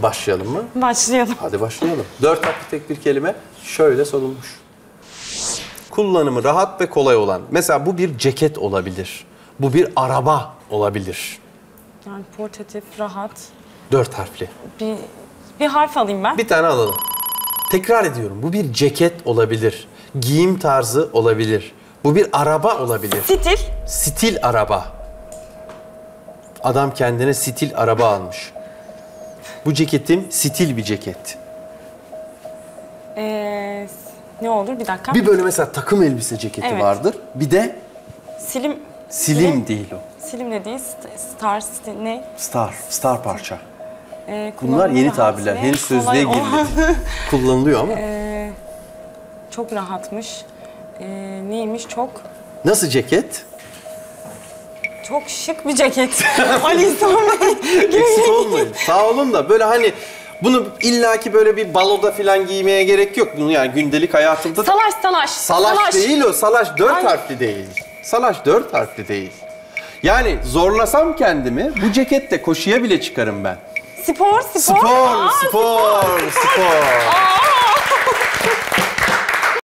Başlayalım mı? Başlayalım. Hadi başlayalım. 4 harfli tek bir kelime şöyle sorulmuş. Kullanımı rahat ve kolay olan. Mesela bu bir ceket olabilir. Bu bir araba olabilir. Yani portatif, rahat. 4 harfli. Bir harf alayım ben. Bir tane alalım. Tekrar ediyorum. Bu bir ceket olabilir. Giyim tarzı olabilir. Bu bir araba olabilir. Stil. Stil araba. Adam kendine stil araba almış. Bu ceketim stil bir ceket. Ne olur bir dakika. Bir böyle mesela takım elbise ceketi Evet. vardır. Bir de Silim değil o. Silim dediği ne? Star parça. Bunlar Kullanımı yeni rahat tabirler. ve Henüz sözlüğe kolay olan. girmedi. Kullanılıyor ama. Çok rahatmış. Neymiş çok? Nasıl ceket? Çok şık bir ceket. Ali İhsan Bey. Eksik olmayın. Sağ olun da böyle hani bunu illaki böyle bir baloda falan giymeye gerek yok. Bunu yani gündelik hayatımda... Salaş. değil o. Salaş 4 Ay. harfli değil. Salaş 4 harfli değil. Yani zorlasam kendimi bu ceketle koşuya bile çıkarım ben. Spor. Spor.